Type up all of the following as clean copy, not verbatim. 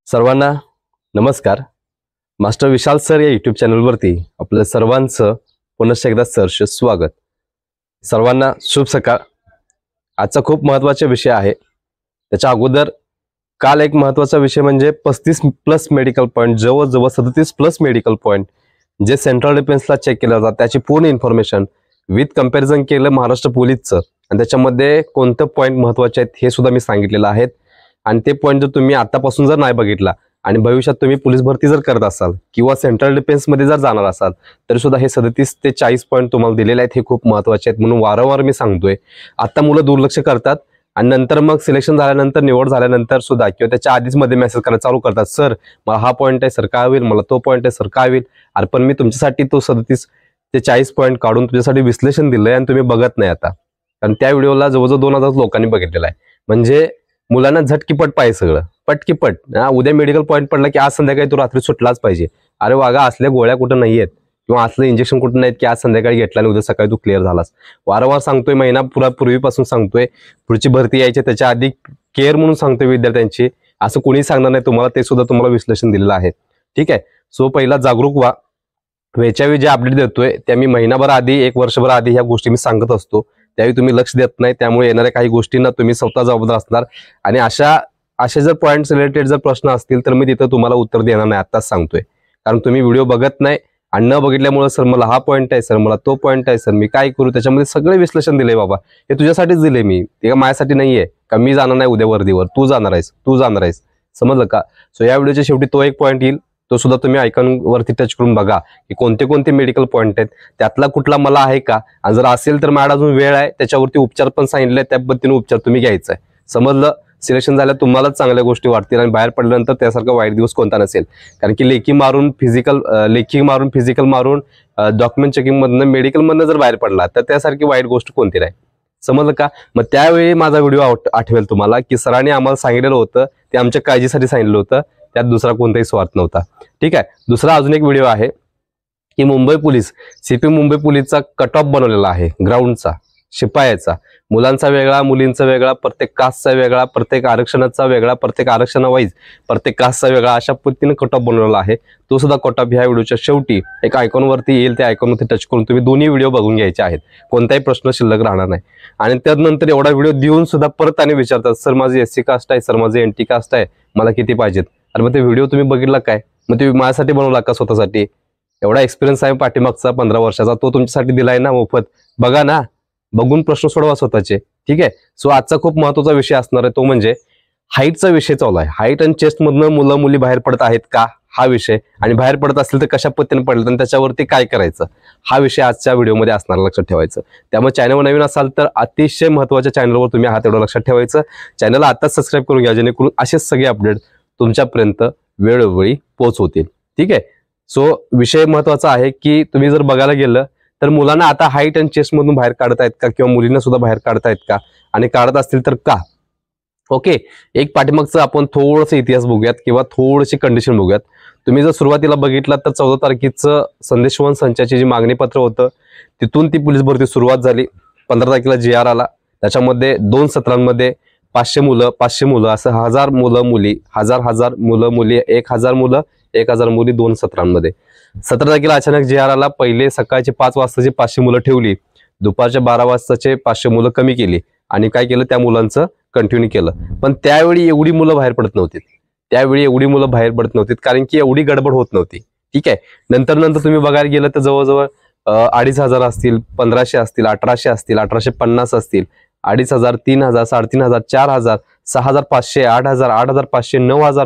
सर्वांना नमस्कार। Master Vishal sir या यूट्यूब चॅनलवरती आपल्या सर्वांचं पुनश्च एकदा सहर्ष स्वागत। सर्वांना शुभ सकाळ। आजचा खूप महत्त्वाचा विषय आहे। त्याच्या अगोदर काल एक महत्त्वाचा विषय म्हणजे 35+ मेडिकल पॉइंट, जवळजवळ 37+ मेडिकल पॉइंट जे सेंट्रल डिफेन्सला चेक केलं जातं त्याची पूर्ण इन्फॉर्मेशन विथ कंपॅरिझन केलं महाराष्ट्र पोलीसचं, आणि त्याच्यामध्ये कोणते पॉइंट महत्त्वाचे आहेत हे सुद्धा मी सांगितलेलं आहे। आणि ते पॉइंट जर तुम्ही आतापासून जर नाही बघितला आणि भविष्यात तुम्ही पोलीस भरती जर करत असाल किंवा सेंट्रल डिफेन्स मध्ये जर जाणार असाल तरी सुद्धा हे 37 ते 40 पॉइंट तुम्हाला दिलेले आहेत। हे खूप महत्त्वाचे आहेत म्हणून वारंवार मी सांगतोय। आता मुलं दुर्लक्ष करतात आणि नंतर मग सिलेक्शन झाल्यानंतर, निवड झाल्यानंतर सुद्धा किंवा त्याच्या आधीच मध्ये मेसेज करायला चालू करतात, सर मला हा पॉइंट आहे सर काय होईल, मला तो पॉइंट आहे सर काय होईल। अरे पण मी तुमच्यासाठी तो 37 ते 40 पॉइंट काढून तुमच्यासाठी विश्लेषण दिलंय आणि तुम्ही बघत नाही आता। कारण त्या व्हिडिओला जवळजवळ 2000 लोकांनी बघितलेला आहे। म्हणजे मुलांना झटकीपट पाहिजे, सगळं पटकीपट। उद्या मेडिकल पॉइंट पडला की आज संध्याकाळी तो रात्री सुटलाच पाहिजे। अरे वागा, असल्या गोळ्या कुठं नाही आहेत किंवा असलं इंजेक्शन कुठं नाहीत की आज संध्याकाळी घेतला आणि उद्या सकाळी तू क्लिअर झालास। वारंवार सांगतोय, महिना पूर्वीपासून सांगतोय, पुढची भरती यायची त्याच्या आधी केअर म्हणून सांगतोय विद्यार्थ्यांची। असं कोणी सांगणार नाही तुम्हाला, ते सुद्धा तुम्हाला विश्लेषण दिलेलं आहे। ठीक आहे, सो पहिला जागरूक व्हा। वेळच्यावेळी जे अपडेट देतोय त्या मी महिनाभर आधी, 1 वर्षभर आधी ह्या गोष्टी मी सांगत असतो, त्यावेळी तुम्ही लक्ष देत नाही। त्यामुळे येणाऱ्या काही गोष्टींना तुम्ही स्वतः जबाबदार असणार। आणि असे जर पॉइंट्स रिलेटेड जर प्रश्न असतील तर मी तिथं तुम्हाला उत्तर देणार नाही, आत्ताच सांगतोय। कारण तुम्ही व्हिडिओ बघत नाही आणि न बघितल्यामुळे सर मला हा पॉइंट आहे, सर मला तो पॉइंट आहे, सर मी काय करू, त्याच्यामध्ये सगळे विश्लेषण दिले बाबा। हे तुझ्यासाठीच दिले मी, ते माझ्यासाठी नाहीये का मी जाणार नाही उद्या वर्दीवर, तू जाणार आहेस, समजलं का। सो या व्हिडिओच्या शेवटी तो एक पॉइंट येईल, तो सुद्धा तुम्ही आयकॉन वरती टच करून बघा की कोणते कोणते मेडिकल पॉइंट आहेत, त्यातला कुठला मला आहे का, आणि जर असेल तर माझ्या अजून वेळ आहे, त्याच्यावरती उपचार पण सांगितले, त्या पद्धतीने उपचार तुम्ही घ्यायचा आहे। समजलं। सिलेक्शन झाल्या तुम्हालाच चांगल्या गोष्टी वाटतील आणि बाहेर पडल्यानंतर त्यासारखा वाईट दिवस कोणता नसेल। कारण की लेखी मारून फिजिकल मारून डॉक्युमेंट चेकिंग मधनं, मेडिकल मधनं जर बाहेर पडला तर त्यासारखी वाईट गोष्ट कोणती नाही। समजलं का। मग त्यावेळी माझा व्हिडिओ आठवेल तुम्हाला की सरांनी आम्हाला सांगितलेलं होतं, ते आमच्या काळजीसाठी सांगितलं होतं, त्यात दुसरा कोणताही स्वार्थ नव्हता। ठीक आहे, दुसरा अजून एक व्हिडिओ आहे की मुंबई पोलीस, सीपी मुंबई पोलीसचा कट ऑफ बनवलेला आहे ग्राउंडचा, शिपायाचा, मुलांचा वेगळा, मुलींचा वेगळा, प्रत्येक कास्टचा वेगळा, प्रत्येक आरक्षणाचा वेगळा, प्रत्येक आरक्षणावाईज प्रत्येक कास्टचा वेगळा, अशा पद्धतीने कट ऑफ बनवलेला आहे। तो सुद्धा कट ऑफ ह्या व्हिडिओच्या शेवटी एक आयकॉनवरती येईल, त्या आयकॉनवरती टच करून तुम्ही दोन्ही व्हिडिओ बघून घ्यायचे आहेत, कोणताही प्रश्न शिल्लक राहणार नाही। आणि त्यानंतर एवढा व्हिडिओ देऊन सुद्धा परत आणि विचारतात, सर माझी SC कास्ट आहे, सर माझी NT कास्ट आहे, मला किती पाहिजेत। अरे मग ते व्हिडिओ तुम्ही बघितला काय, मग ते माझ्यासाठी बनवला का स्वतःसाठी? एवढा एक्सपिरियन्स आहे पाठीमागचा 15 वर्षाचा, तो तुमच्यासाठी दिलाय ना मोफत, बघा ना, बघून प्रश्न सोडवा स्वतःचे। ठीक आहे, सो आजचा खूप महत्त्वाचा विषय असणार आहे, तो म्हणजे हाईटचा विषय चालू आहे। हाईट आणि चेस्ट मधनं मुलं मुली बाहेर पडत आहेत का, हा विषय, आणि बाहेर पडत असतील तर कशा पद्धतीने पडलं आणि त्याच्यावरती काय करायचं, हा विषय आजच्या व्हिडिओमध्ये असणार, लक्षात ठेवायचं। त्यामुळे चॅनलवर नवीन असाल तर अतिशय महत्त्वाच्या चॅनलवर तुम्ही आहात एवढं लक्षात ठेवायचं। चॅनलला आताच सबस्क्राईब करून घ्या, जेणेकरून असेच सगळे अपडेट तुमच्यापर्यंत वेळोवेळी पोहोचवतील। ठीक आहे, सो विषय महत्त्वाचा आहे की तुम्ही जर बघायला गेलं तर मुलांना आता हाईट आणि चेस्ट मधून बाहेर काढतायत का, किंवा मुलींना सुद्धा बाहेर काढतायत का, आणि काढत असतील तर का। ओके, एक पाठीमागचं आपण थोडंसं इतिहास बघूयात किंवा थोडीशी कंडिशन बघूयात। तुम्ही जर सुरुवातीला बघितलं तर 14 तारखेचं संदेशवन संचाची जी मागणी पत्र होतं, तिथून ती पोलीस भरती सुरुवात झाली। 15 तारखेला GR आला, त्याच्यामध्ये 2 सत्रांमध्ये 500 मुलं असं 1000 मुलं मुली, 1000 मुलं मुली, 1000 मुलं 1000 मुली 2 सत्रांमध्ये। 17 तारखेला अचानक GR आला, पहिले सकाळचे 5 वाजताचे 500 मुलं ठेवली, दुपारच्या 12 वाजताचे 500 मुलं कमी केली, आणि काय केलं, त्या मुलांचं कंटिन्यू केलं। पण त्यावेळी एवढी मुलं बाहेर पडत नव्हती, कारण की एवढी गडबड होत नव्हती। ठीक आहे, नंतर तुम्ही बघायला गेलं तर जवळजवळ 2500 असतील, 1500 असतील, 1800 असतील, 1850 असतील, 2500, 3000, 3500, 4000, 6500, 8000, 8500, 9000,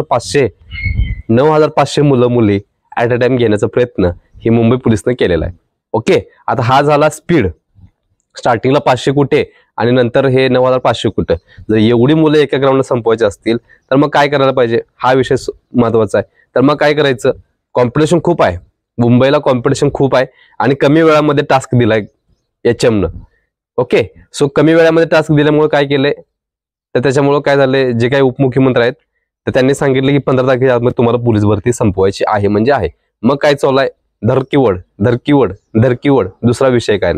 9500 मुलं मुली ऍट अ टाइम घेण्याचा प्रयत्न ही मुंबई पोलिसने केलेला आहे। ओके, आता हा झाला स्पीड, स्टार्टिंगला 500 कुठे आणि नंतर हे 9500 कुठे। जर एवढी मुलं एका ग्राउंडला संपवायची असतील तर मग काय करायला पाहिजे, हा विषय महत्वाचा आहे। तर मग काय करायचं, कॉम्पिटिशन खूप आहे मुंबईला, कॉम्पिटिशन खूप आहे आणि कमी वेळामध्ये टास्क दिलाय HM न। ओके, सो कमी वेळामध्ये टास्क दिल्यामुळे काय केलंय, तर त्याच्यामुळे काय झालंय, जे काही उपमुख्यमंत्री आहेत तर त्यांनी सांगितलं की 15 तारखेच्या आतमध्ये तुम्हाला पोलीस भरती संपवायची आहे, म्हणजे आहे। मग काय चालू आहे, धरकीवड, दुसरा विषय काय नाही।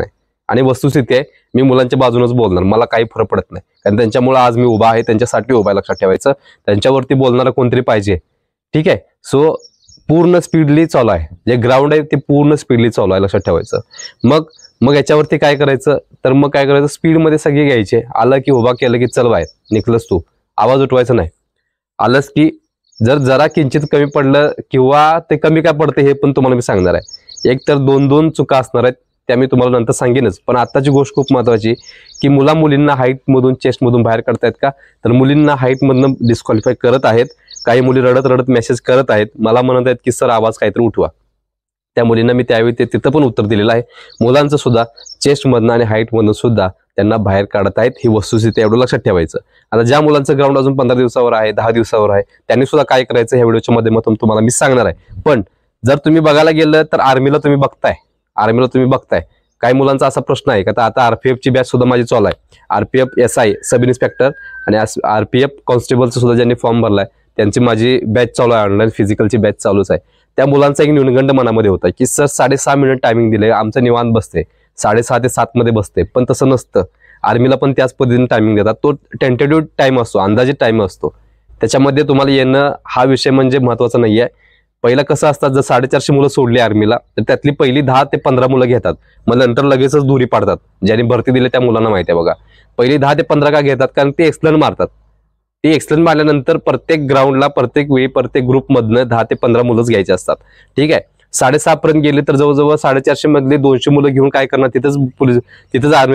आणि वस्तुस्थिती आहे, मी मुलांच्या बाजूनच बोलणार, मला काही फरक पडत नाही, कारण त्यांच्यामुळे आज मी उभा आहे, त्यांच्यासाठी उभा आहे, लक्षात ठेवायचं. त्यांच्यावरती बोलणारा कोणतरी पाहिजे, ठीक आहे. सो पूर्ण स्पीडली चालू आहे, जे ग्राउंड आहे ते पूर्ण स्पीडली चालू आहे, लक्षात ठेवायचं. मग याच्यावरती काय करायचं, तर मग काय करायचं, स्पीडमध्ये सगळे घ्यायचे. आलं की उभा केलं की चल बाहेर निघलंस तू, आवाज उठवायचा नाही. आलंच की जर जरा किंचित कमी पडलं किंवा ते कमी काय पडतं हे पण तुम्हाला मी सांगणार आहे. एक तर 2-2 चुका असणार आहेत, त्या मी तुम्हाला नंतर सांगेनच. पण आताची गोष्ट खूप महत्वाची की मुलींना हाईटमधून चेस्टमधून बाहेर काढतायत का, तर मुलींना हाईटमधून डिस्क्वालिफाय करत आहेत. काही मुली रडत रडत मेसेज करत आहेत, मला म्हणत आहेत की सर आवाज काहीतरी उठवा. त्या मुलींना मी त्यावेळी तिथं पण उत्तर दिलेलं आहे. मुलांचं सुद्धा चेस्टमधनं आणि हाईटमधनं सुद्धा त्यांना बाहेर काढत आहेत, ही वस्तुस्थिती एवढं लक्षात ठेवायचं. आता ज्या मुलांचं ग्राउंड अजून 15 दिवसावर आहे, 10 दिवसावर आहे, त्यांनी सुद्धा काय करायचं ह्या व्हिडिओच्या माध्यमातून तुम्हाला मी सांगणार आहे. पण जर तुम्ही बघायला गेलं तर आर्मीला तुम्ही बघताय काही मुलांचा असा प्रश्न आहे का, आता आरपीएफची बॅच सुद्धा माझी चालू आहे. आरपीएफ SI सब इन्स्पेक्टर आणि आरपीएफ कॉन्स्टेबलचा सुद्धा ज्यांनी फॉर्म भरलाय त्यांची माझी बॅच चालू आहे, ऑनलाईन फिजिकलची बॅच चालूच आहे. त्या मुलांचा एक न्यूनगंड मनामध्ये होता की सर 6.5 मिनिट टायमिंग दिले, आमचं निवांत बसते, 6:30 ते 7 मध्ये बसते. पण तसं नसतं, आर्मीला पण त्याच पद्धतीने टायमिंग देतात. तो टेंटेटिव्ह टाइम असतो, अंदाजित टाइम असतो, त्याच्यामध्ये तुम्हाला येणं हा विषय म्हणजे महत्वाचा नाहीये. पहिला कसं असतात, जर 450 मुलं सोडली आर्मीला तर त्यातली पहिली 10 ते 15 मुलं घेतात, मग नंतर लगेचच दुरी पाडतात. ज्यांनी भरती दिली त्या मुलांना माहिती आहे बघा, पहिली 10 ते 15 का घेतात, कारण ते एक्सलंट मारतात. ती एक्सलंट मारल्यानंतर प्रत्येक ग्राउंडला प्रत्येक वेळी प्रत्येक ग्रुपमधनं 10 ते 15 मुलंच घ्यायची असतात, ठीक आहे. 6:30 पर्यंत गेले तर जवळजवळ 450 मधले 200 मुलं घेऊन काय करणार, तिथंच आर्मी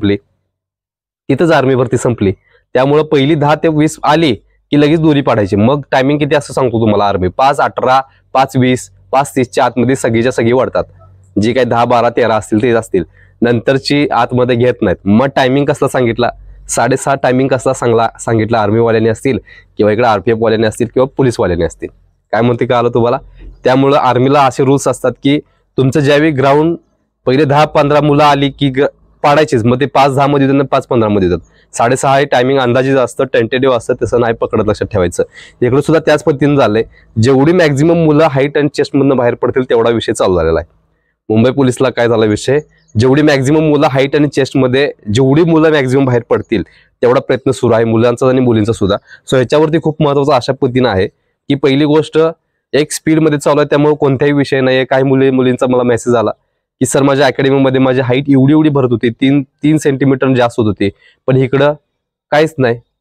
भरती संपली. त्यामुळे पहिली 10 ते 20 आली की लगेच दोरी पाडायची. मग टायमिंग किती असं सांगतो तुम्हाला, आर्मी 5:18, 5:20, 5:30च्या आतमध्ये सगळीच्या सगळी वाढतात. जी काही 10, 12, 13 असतील तेच असतील, नंतरची आतमध्ये घेत नाहीत. मग टायमिंग कसला सांगितला, 6:30 टायमिंग कसला सांगितलं आर्मीवाल्यांनी असतील किंवा इकडे आरपीएफ वाल्यांनी असतील किंवा पोलीसवाल्यांनी असतील, काय म्हणते का आलं तुम्हाला. त्यामुळं आर्मीला असे रूल्स असतात की तुमचं ज्यावेळी ग्राउंड पहिले 10-15 मुलं आली की पाडायचीच, मग ते 5-10 मध्ये येतात, 5-15 मध्ये येतात. 6:30 हे टायमिंग अंदाजित असतं, टेंटेटिव्ह असतं, तसं नाही पकडत, लक्षात ठेवायचं. इकडे सुद्धा त्याच पद्धतीने झालंय, जेवढी मॅक्झिमम मुलं हाईट आणि चेस्टमधनं बाहेर पडतील तेवढा विषय चालू झालेला आहे. मुंबई पोलिसला काय झाला विषय, जेवढी मॅक्झिमम मुलं हाईट आणि चेस्टमध्ये जेवढी मुलं मॅक्झिमम बाहेर पडतील तेवढा प्रयत्न सुरू आहे, मुलांचा आणि मुलींचा सुद्धा. सो ह्याच्यावरती खूप महत्वाचं अशा पद्धतीनं आहे की पहिली गोष्ट एक स्पीडमध्ये चालू आहे, त्यामुळे कोणताही विषय नाही. काही मुलींचा मला मेसेज आला की सर माझ्या अकॅडमीमध्ये माझी हाईट एवढी भरत होती, 3 सेंटीमीटर जास्त होत होती, पण इकडं काहीच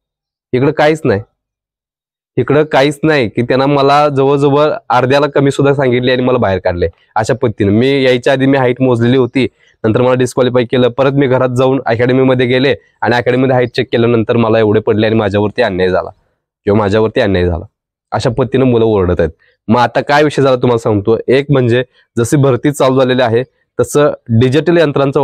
नाही की त्यांना मला जवळजवळ अर्ध्याला कमी सुद्धा सांगितले आणि मला बाहेर काढले. अशा पद्धतीने मी यायच्या आधी मी हाईट मोजलेली होती, नंतर मला डिस्क्वालिफाय केलं, परत मी घरात जाऊन अकॅडमीमध्ये गेले आणि अकॅडमीमध्ये हाईट चेक केल्यानंतर मला एवढे पडले आणि माझ्यावरती अन्याय झाला. अशा पद्धतीने मुलं ओरडत आहेत. मग आता काय विषय झाला तुम्हाला सांगतो. एक म्हणजे जशी भरती चालू झालेली आहे तसं डिजिटल यंत्रांचा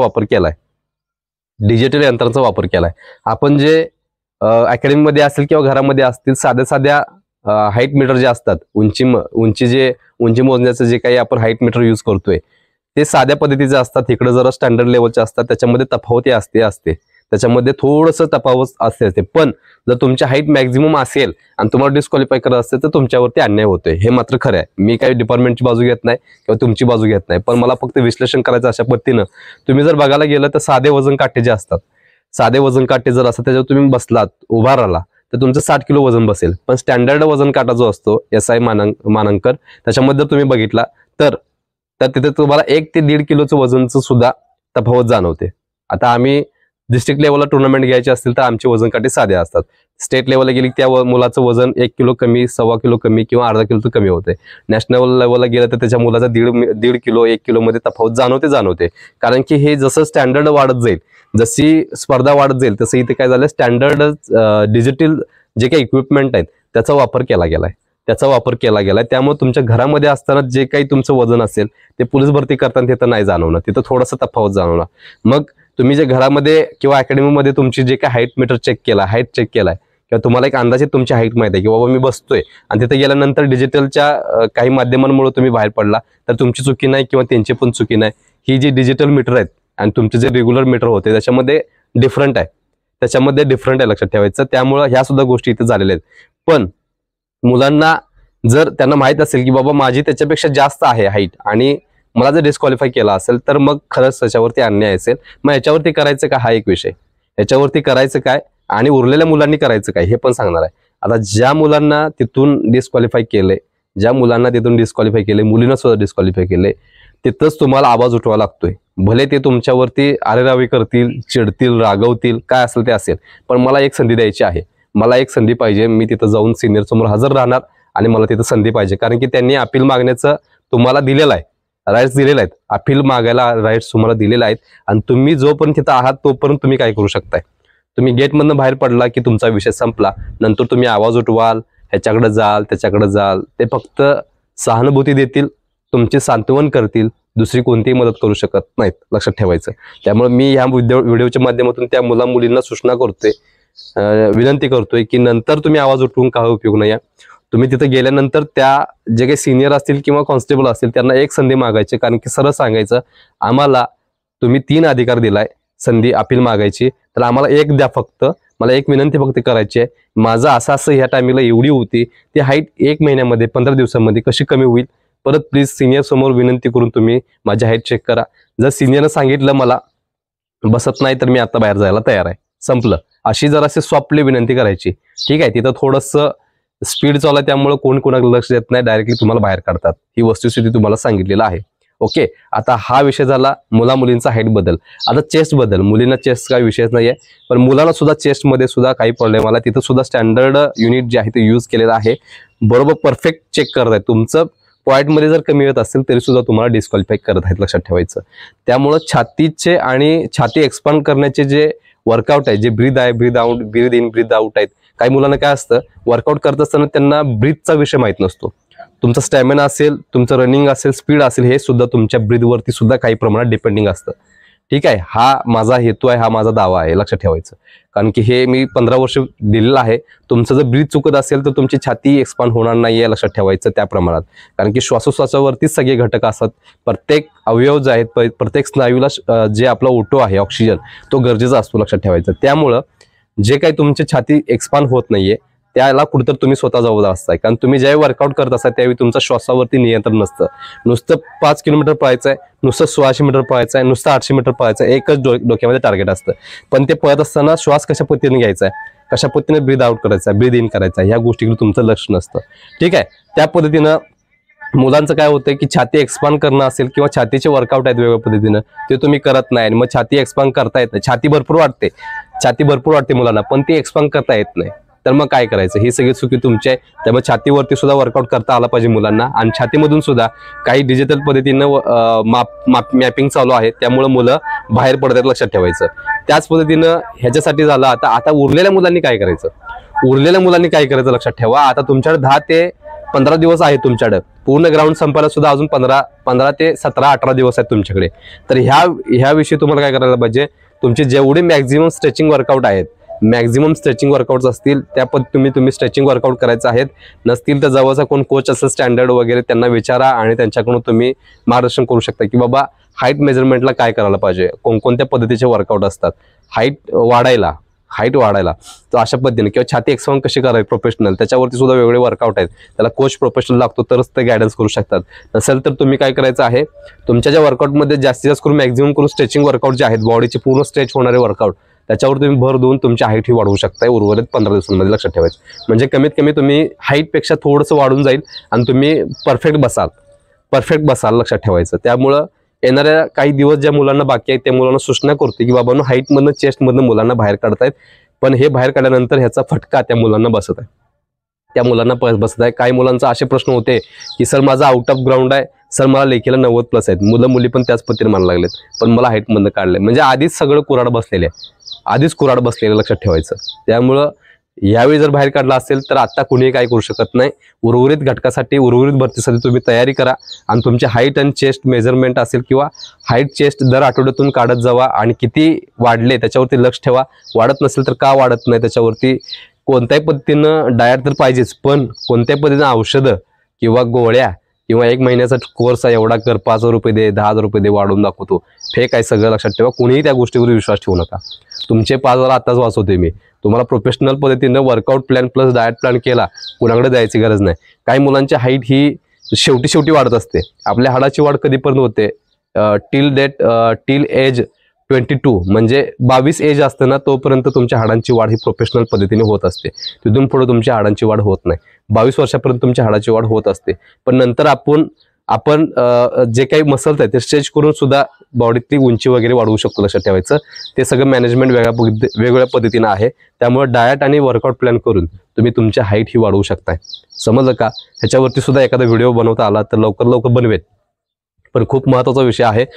वापर केलाय. आपण जे अकॅडमीमध्ये असेल किंवा घरामध्ये असतील, साध्या हाईट मीटर जे असतात, उंची मोजण्याचं जे काही आपण हाईट मीटर यूज करतोय ते साध्या पद्धतीचे असतात. इकडे जरा स्टँडर्ड लेवलचे असतात, त्याच्यामध्ये तफावत असते, त्याच्यामध्ये थोडंसं तफावत असते. पण जर तुमची हाईट मॅक्झिमम असेल आणि तुम्हाला डिस्क्वालिफाय करत असेल तर तुमच्यावरती अन्याय होतोय, हे मात्र खरं आहे. मी काही डिपार्टमेंटची बाजू घेत नाही किंवा तुमची बाजू घेत नाही, पण मला फक्त विश्लेषण करायचं अशा पद्धतीनं. तुम्ही जर बघायला गेलं तर साधे वजन काटे जे असतात, जर असतात त्याच्यावर तुम्ही बसलात, उभा राहिला तर तुमचं 60 किलो वजन बसेल. पण स्टँडर्ड वजन काटा जो असतो SI मानांकन, त्याच्यामध्ये जर तुम्ही बघितला तर तिथे तुम्हाला 1 ते 1.5 किलोचं वजनचं सुद्धा तफावत जाणवते. आता आम्ही डिस्ट्रिक्ट लेवलला टुर्नामेंट घ्यायचे असतील तर आमचे वजन काटे साधे असतात. स्टेट लेवलला गेली त्या मुलाचं वजन 1 किलो कमी, 1.25 किलो कमी किंवा अर्धा किलो कमी होते. नॅशनल लेवलला गेलं तर त्याच्या मुलाचा 1.5 किलो 1 किलो मध्ये तफावत जाणवते. कारण की हे जसं स्टँडर्ड वाढत जाईल, जशी स्पर्धा वाढत जाईल, तसं इथे काय झालं, स्टँडर्ड डिजिटल जे काही इक्विपमेंट आहेत त्याचा वापर केला गेलाय. त्यामुळे तुमच्या घरामध्ये असताना जे काही तुमचं वजन असेल ते पोलीस भरती करताना तिथं नाही जाणवणार, तिथं थोडासा तफावत जाणवणार. मग तुम्ही जे घरामध्ये किंवा अकॅडमीमध्ये तुमची जे काही हाईट मीटर चेक केलाय किंवा तुम्हाला एक अंदाजे तुमची हाईट माहिती आहे की बाबा मी बसतोय, आणि तिथे गेल्यानंतर डिजिटलच्या काही माध्यमांमुळे तुम्ही बाहेर पडला तर तुमची चुकी नाही किंवा त्यांची पण चुकी नाही. ही जी डिजिटल मीटर आहेत आणि तुमचे जे रेग्युलर मीटर होते त्याच्यामध्ये डिफरंट आहे, लक्षात ठेवायचं. त्यामुळे ह्या सुद्धा गोष्टी इथे झालेल्या आहेत. पण मुलांना जर त्यांना माहित असेल की बाबा माझी त्याच्यापेक्षा जास्त आहे हाईट आणि मला जर डिस्क्वालिफाय केला असेल तर मग खरंच त्याच्यावरती अन्याय असेल. मग याच्यावरती करायचं का हा एक विषय, याच्यावरती करायचं काय आणि उरलेल्या मुलांनी करायचं काय हे पण सांगणार आहे. आता ज्या मुलांना तिथून डिस्क्वालिफाय केले, ज्या मुलांना तिथून डिस्क्वालिफाय केले, मुलींना सुद्धा डिस्क्वालिफाय केले, तिथंच तुम्हाला आवाज उठवावा लागतोय. भले ते तुमच्यावरती आरेरावी करतील, चिडतील, रागवतील, काय असेल ते असेल, पण मला एक संधी द्यायची आहे, मला एक संधी पाहिजे. मी तिथं जाऊन सिनियर समोर हजर राहणार आणि मला तिथं संधी पाहिजे. कारण की त्यांनी अपील मागण्याचं तुम्हाला दिलेलं आहे, राईट्स दिलेले आहेत, अपील मागायला राईट्स तुम्हाला दिलेले आहेत. आणि तुम्ही जोपर्यंत तिथं आहात तोपर्यंत तुम्ही काय करू शकताय, तुम्ही गेटमधनं बाहेर पडला की तुमचा विषय संपला. नंतर तुम्ही आवाज उठवाल, ह्याच्याकडे जाल, त्याच्याकडे जाल, ते फक्त सहानुभूती देतील, तुमचे सांत्वन करतील, दुसरी कोणतीही मदत करू शकत नाहीत, लक्षात ठेवायचं. त्यामुळे मी ह्या व्हिडिओच्या माध्यमातून त्या मुलींना सूचना करतोय, विनंती करतोय की नंतर तुम्ही आवाज उठवून काय उपयोग नाही. तुम्ही तिथे गेल्यानंतर त्या जे काही सिनियर असतील किंवा कॉन्स्टेबल असतील त्यांना एक संधी मागायची. कारण की सरळ सांगायचं, आम्हाला तुम्ही 3 अधिकार दिलाय संधी अपील मागायची, तर आम्हाला एक द्या फक्त. मला एक विनंती फक्त करायची आहे, माझं असं ह्या टायमिंगला एवढी होती, ती हाईट 1 महिन्यामध्ये 15 दिवसांमध्ये कशी कमी होईल, परत प्लीज सिनियर समोर विनंती करून तुम्ही माझी हाईट चेक करा. जर सिनियरनं सांगितलं मला बसत नाही तर मी आता बाहेर जायला तयार आहे, संपलं. अशी जर असे सॉफ्टली विनंती करायची. ठीक आहे, तिथं थोडंसं स्पीड चालू आहे त्यामुळे कोण कोणाला लक्ष देत नाही, डायरेक्टली तुम्हाला बाहेर काढतात. ही वस्तुस्थिती तुम्हाला सांगितलेलं आहे. ओके, आता हा विषय झाला मुला मुलींचा हाईट बद्दल. आता चेस्ट बद्दल, मुलींना चेस्ट काही विषयच नाहीये, पण मुलांना सुद्धा चेस्ट मध्ये सुद्धा काही प्रॉब्लेम आला, तिथं सुद्धा स्टँडर्ड युनिट जे आहे ते यूज केलेलं आहे, बरोबर परफेक्ट चेक करत आहे. तुमचं पॉईंट मध्ये जर कमी येत असेल तरी सुद्धा तुम्हाला डिस्क्वालिफाय करत आहेत, लक्षात ठेवायचं. त्यामुळं छातीचे आणि छाती एक्सपांड करण्याचे जे वर्कआउट आहे, जे ब्रीद आहे, breathe out, breathe in, breathe out आहेत. काही मुलांना काय असतं, वर्कआउट करत असताना त्यांना ब्रीथचा विषय माहित नसतो. तुमचा स्टॅमिना असेल, तुमचं रनिंग असेल, स्पीड असेल, हे सुद्धा तुमच्या ब्रीदवरती सुद्धा काही प्रमाणात डिपेंडिंग असतं. ठीक आहे, हा माझा हेतू आहे, हा माझा दावा आहे, लक्षात ठेवायचं. कारण की हे मी 15 वर्ष दिलेलं आहे. तुमचं जर ब्रीथ चुकत असेल तर तुमची छाती एक्सपांड होणार नाहीये, लक्षात ठेवायचं त्या प्रमाणात. कारण की श्वासोश्वासावरतीच सगळे घटक असतात. प्रत्येक अवयव जे आहेत, प्रत्येक स्नायूला जे आपला ओटो आहे, ऑक्सिजन, तो गरजेचा असतो, लक्षात ठेवायचं. त्यामुळं जे काही तुमची छाती एक्सपांड होत नाहीये त्याला कुठेतरी तुम्ही स्वतः जबाबदार असताय. कारण तुम्ही ज्यावेळी वर्कआउट करत असता त्यावेळी तुमच्या श्वासावरती नियंत्रण नसतं. नुसतं 5 किलोमीटर पळायचं आहे, नुसतं 1600 मीटर पळायचं आहे, नुसतं 800 मीटर पळायचं आहे, एकच डोक्यामध्ये टार्गेट असतं. पण ते पळत असताना श्वास कशा पद्धतीने घ्यायचा आहे, कशा पद्धतीने ब्रीद आउट करायचा आहे, ब्रीद इन करायचा आहे, ह्या गोष्टीकडे तुमचं लक्ष नसतं. ठीक आहे, त्या पद्धतीनं मुलांचं काय होतं की छाती एक्सपांड करणं असेल किंवा छातीचे वर्कआउट आहेत वेगवेगळ्या पद्धतीनं, ते तुम्ही करत नाही. आणि मग छाती एक्सपांड करता येत नाही. छाती भरपूर वाटते मुलांना, पण ती एक्सपांड करता येत नाही. तर मग काय करायचं, ही सगळी चुकी तुमची आहे. त्यामुळे छातीवरती सुद्धा वर्कआउट करता आला पाहिजे मुलांना. आणि छातीमधून सुद्धा काही डिजिटल पद्धतीनं मॅपिंग चालू आहे, त्यामुळे मुलं बाहेर पडतात, लक्षात ठेवायचं. त्याच पद्धतीनं ह्याच्यासाठी झालं. आता उरलेल्या मुलांनी काय करायचं, लक्षात ठेवा. आता तुमच्याकडे 10 ते 15 दिवस आहेत तुमच्याकडे, पूर्ण ग्राउंड संपायला सुद्धा अजून 15 ते 17-18 दिवस आहेत तुमच्याकडे. तर ह्या विषयी तुम्हाला काय करायला पाहिजे, तुमचे जेवढे मॅक्झिमम स्ट्रेचिंग वर्कआउट आहेत, मॅक्झिमम स्ट्रेचिंग वर्कआउट असतील त्या पद्धतीने तुम्ही स्ट्रेचिंग वर्कआउट करायचं आहेत. नसतील तर जवळचा कोण कोच असेल स्टँडर्ड वगैरे त्यांना विचारा आणि त्यांच्याकडून तुम्ही मार्गदर्शन करू शकता की बाबा हाईट मेजरमेंटला काय करायला पाहिजे, कोणकोणत्या पद्धतीचे वर्कआउट असतात हाईट वाढायला. तर अशा पद्धतीने किंवा छाती एक्सपांड कशी करायची प्रोफेशनल, त्याच्यावरती सुद्धा वेगवेगळे वर्कआउट आहेत. त्याला कोच प्रोफेशनल लागतो तरच ते गायडन्स करू शकतात. नसेल तर तुम्ही काय करायचं आहे, तुमच्या ज्या वर्कआउटमध्ये जास्तीत जास्त करून मॅक्झिमम करून स्ट्रेचिंग वर्कआउट जे आहेत, बॉडीचे पूर्ण स्ट्रेच होणारे वर्कआउट, त्याच्यावर तुम्ही भर देऊन तुमची हाईट ही वाढवू शकताय उर्वरित 15 दिवसांमध्ये, लक्षात ठेवायचं. म्हणजे कमीत कमी तुम्ही हाईटपेक्षा थोडंसं वाढून जाईल आणि तुम्ही परफेक्ट बसाल, लक्षात ठेवायचं. त्यामुळं येणाऱ्या काही दिवस ज्या मुलांना बाकी आहेत त्या मुलांना सूचना करते की बाबांनो हाईटमधनं चेस्टमधनं मुलांना बाहेर काढतायत, पण हे बाहेर काढल्यानंतर ह्याचा फटका त्या मुलांना बसत आहे. काही मुलांचा असे प्रश्न होते की सर माझा आउट ऑफ ग्राउंड आहे, सर मला लेखीला 90+ आहेत, मुलं मुली पण त्याच पद्धतीने म्हणायला लागलेत, पण मला हाईटमधनं काढलंय. म्हणजे आधीच सगळं कुराड बसलेले, लक्षात ठेवायचं. त्यामुळं यावेळी जर बाहेर काढला असेल तर आता कुणीही काय करू शकत नाही. उर्वरित घटकासाठी, उर्वरित भरतीसाठी तुम्ही तयारी करा आणि तुमचे हाईट आणि चेस्ट मेजरमेंट असेल किंवा हाईट चेस्ट दर आठवड्यातून काढत जावा आणि किती वाढले त्याच्यावरती लक्ष ठेवा. वाढत नसेल तर का वाढत नाही त्याच्यावरती कोणत्याही पद्धतीनं डायट तर पाहिजेच, पण कोणत्याही पद्धतीनं औषधं किंवा गोळ्या किंवा 1 महिन्याचा कोर्स आहे एवढा कर, 5,000 रुपये दे, 10,000 रुपये दे, वाढवून दाखवतो, फेक आहे सगळं, लक्षात ठेवा. कुणीही त्या गोष्टीवर विश्वास ठेवू नका. तुमचे 5,000 आताच वाचवते मी. तुम्हाला प्रोफेशनल पद्धतीनं workout plan plus diet plan केला, कुणाकडे जायची गरज नाही. काही मुलांची हाईट ही शेवटी वाढत असते. आपल्या हाडाची वाढ कधीपर्यंत होते? टिल एज 22 म्हणजे 22 एज असतं ना, तोपर्यंत तुमच्या हाडांची वाढ ही प्रोफेशनल पद्धतीने होत असते. तिथून पुढे तुमच्या हाडांची वाढ होत नाही. 22 वर्षापर्यंत तुमच्या हाडाची वाढ होत असते. पण नंतर आपण जे काही मसल्स आहेत ते स्ट्रेच करून सुद्धा बॉडीतली उंची वगैरे वाढवू शकतो. लक्षात ठेवायचं, ते सगळं मॅनेजमेंट वेगवेगळ्या पद्धतीनं आहे. त्यामुळे डाएट आणि वर्कआउट प्लॅन करून तुम्ही तुमच्या हाईट ही वाढवू शकताय. समजलं का? ह्याच्यावरती सुद्धा एखादा व्हिडिओ बनवता आला तर लवकर बनवेल. पण खूप महत्त्वाचा विषय आहे.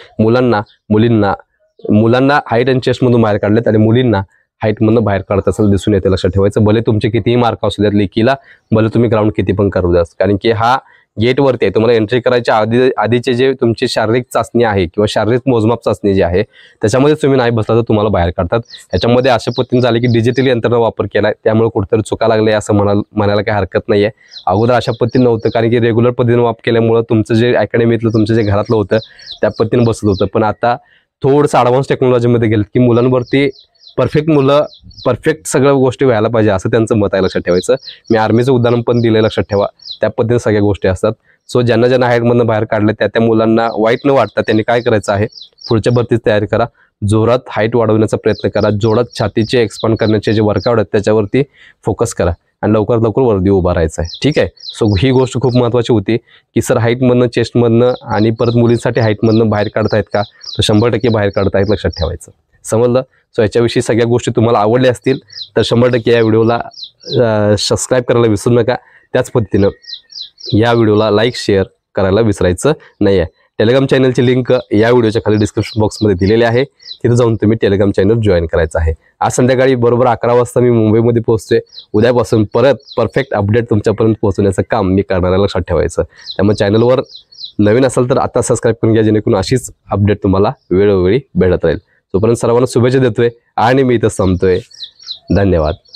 मुलांना हाईट अँड चेस्ट मधून बाहेर काढलेत आणि मुलींना हाईट मधून बाहेर काढत असेल दिसून येते. लक्षात ठेवायचं, भले तुमचे कितीही मार्क असू द्यात लेखीला, भले तुम्ही ग्राउंड किती पण करू द्या, कारण की हा गेटवरती आहे. तुम्हाला एंट्री करायच्या आधीचे जे तुमची शारीरिक चाचणी आहे किंवा शारीरिक मोजमाप चाचणी जी आहे त्याच्यामध्ये तुम्ही नाही बसला तर तुम्हाला बाहेर काढतात. ह्याच्यामध्ये अशा पद्धतीने झाले की डिजिटल यंत्रणा वापर केलाय, त्यामुळे कुठेतरी चुका लागले असं म्हणायला काही हरकत नाहीये. अगोदर अशा पद्धतीने नव्हतं, कारण की रेग्युलर पद्धतीने वापर केल्यामुळे तुमचं जे अकॅडमीतलं तुमचं जे घरातलं होतं त्या पद्धतीने बसत होतं. पण आता थोडंसं ॲडव्हान्स टेक्नॉलॉजीमध्ये गेलं की मुलांवरती परफेक्ट सगळ्या गोष्टी व्हायला पाहिजे असं त्यांचं मत आहे. लक्षात ठेवायचं, मी आर्मीचं उदाहरण पण दिलं, लक्षात ठेवा. त्या पद्धतीने सगळ्या गोष्टी असतात. सो ज्यांना हाईटमधनं बाहेर काढले त्या मुलांना वाईट न वाटता त्यांनी काय करायचं आहे, पुढच्या भरतीची तयारी करा, जोरात हाईट वाढवण्याचा प्रयत्न करा, जोरात छातीचे एक्सपांड करण्याचे जे वर्कआउट आहेत त्याच्यावरती फोकस करा आणि लवकर वरती उभा राहायचं आहे. ठीक आहे. सो ही गोष्ट खूप महत्त्वाची होती की सर हाईटमधनं, चेस्टमधनं आणि परत मुलींसाठी हाईटमधनं बाहेर काढतायत का, तर 100% बाहेर काढतायत. लक्षात ठेवायचं. समजलं? सो याच्याविषयी सगळ्या गोष्टी तुम्हाला आवडल्या असतील तर 100% या व्हिडिओला सबस्क्राईब करायला विसरू नका. त्याच पद्धतीनं या व्हिडिओला लाईक शेअर करायला विसरायचं नाही आहे. टेलिग्राम चॅनलची लिंक या व्हिडिओच्या खाली डिस्क्रिप्शन बॉक्समध्ये दिलेली आहे. तिथे जाऊन तुम्ही टेलिग्राम चॅनल जॉईन करायचं आहे. आज संध्याकाळी बरोबर 11 वाजता मी मुंबईमध्ये पोहोचतोय. उद्यापासून परत परफेक्ट अपडेट तुमच्यापर्यंत पोहोचवण्याचं काम मी करणार आहे. लक्षात ठेवायचं. त्यामुळे चॅनलवर नवीन असाल तर आता सबस्क्राईब करून घ्या, जेणेकरून अशीच अपडेट तुम्हाला वेळोवेळी भेटत राहील. तोपर्यंत सर्वांना शुभेच्छा देतोय आणि मी इथं संपतोय. धन्यवाद.